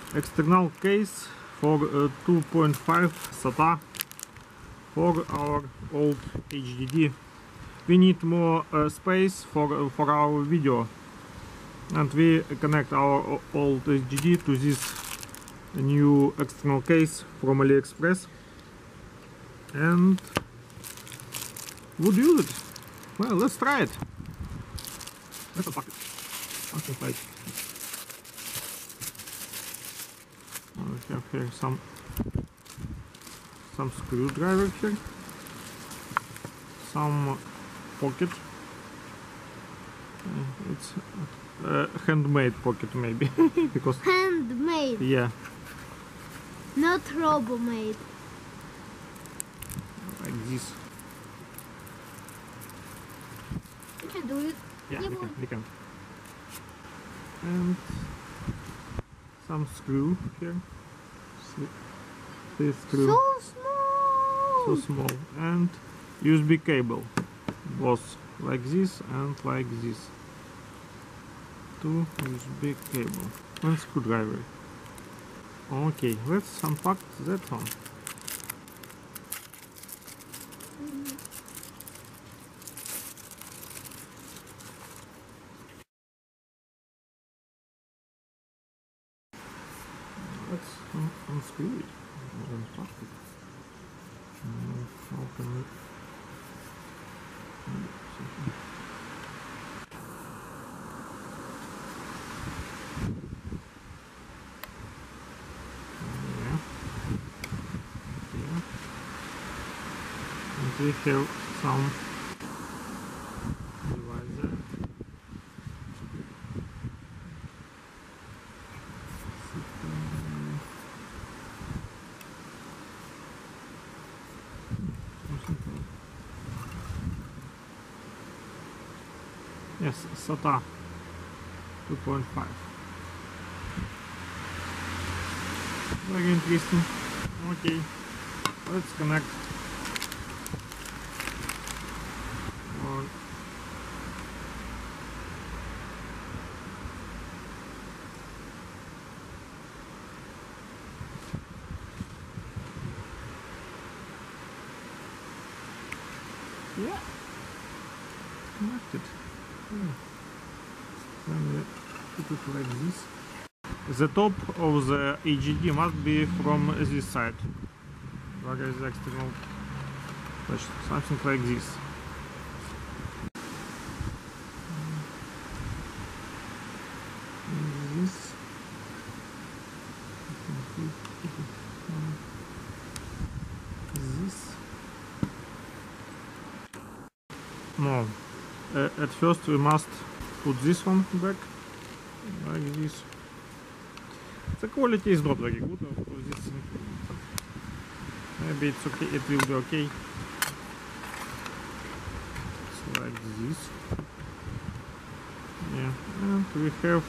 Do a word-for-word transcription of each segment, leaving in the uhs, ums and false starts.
external case for uh, two point five Sata for our old H D D. We need more uh, space for uh, for our video, and we connect our old H D D to this new external case from AliExpress, and would use it. Well, let's try it. Let's unpack it. Something like we have here some some screwdriver here, some pocket. Uh, it's a handmade pocket maybe because handmade. Yeah. Not robo-made. Like this. You can do it. Yeah, yeah we can, we can. And some screw here. This screw. So small. So small. And U S B cable. Both like this and like this. Two U S B cable. And screwdriver. Okay, let's unpack that one. Let's un unscrew it and unpack it. Uh, how can we? Yeah. Yeah. And we have some device there. Yes, Sata two point five. Very interesting. Okay, let's connect. Or yeah, connected. Yeah. Then we put it like this. The top of the H D D must be from this side. Where is the external flash? Something like this. This. This. No. Uh, at first we must put this one back, like this. The quality is not very good for this. Maybe it's okay, it will be okay. It's like this. Yeah, and we have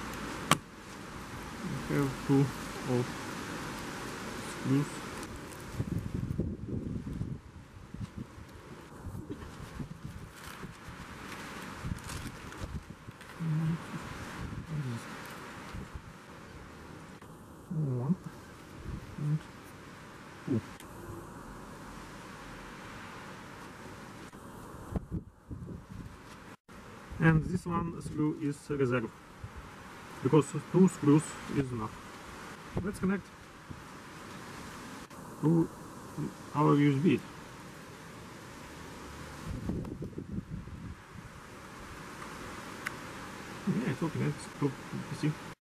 we have two of screws. One and two. And this one screw is reserve, because two screws is enough. Let's connect to our U S B. Yeah, it's open. Let's go P C.